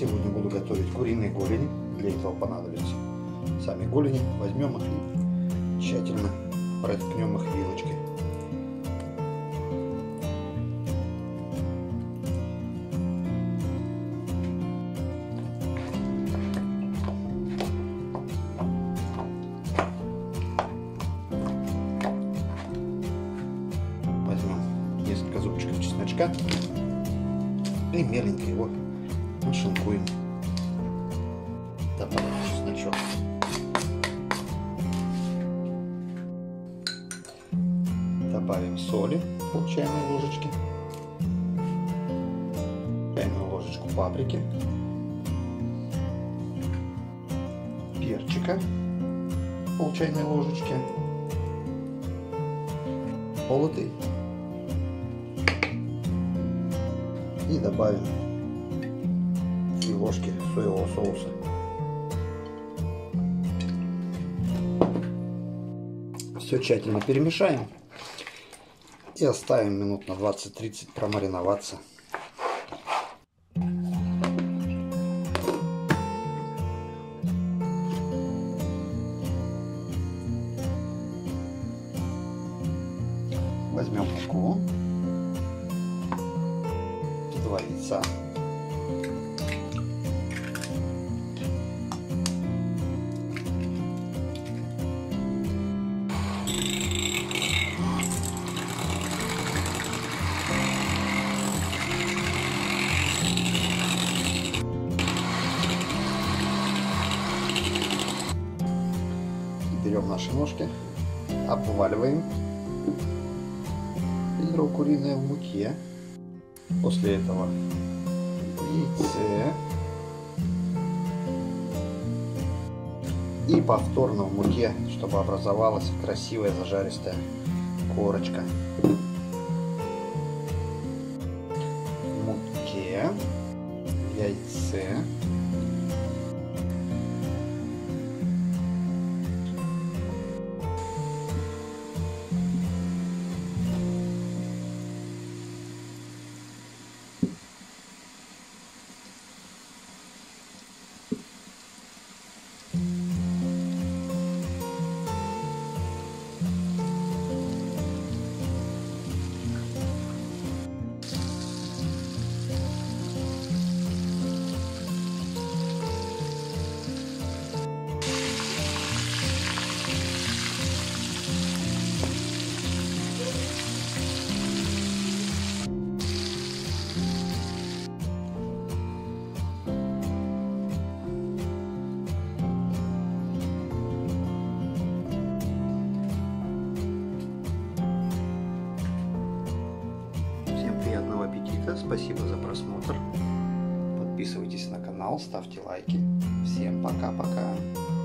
Сегодня буду готовить куриные голени. Для этого понадобятся сами голени. Возьмем их и тщательно проткнем их вилочкой. Возьмем несколько зубчиков чесночка и меленько его нашинкуем. Добавим чесночок. Добавим соли, пол чайной ложечки, чайную ложечку паприки, перчика, пол чайной ложечки, молотый, и добавим 3 ложки соевого соуса. Все тщательно перемешаем и оставим минут на 20-30 промариноваться. Возьмем муку, 2 яйца, берем наши ножки, обваливаем бедро куриное в муке, после этого яйце и повторно в муке, чтобы образовалась красивая зажаристая корочка. В муке, в яйце, спасибо за просмотр. Подписывайтесь на канал, ставьте лайки. Всем пока-пока.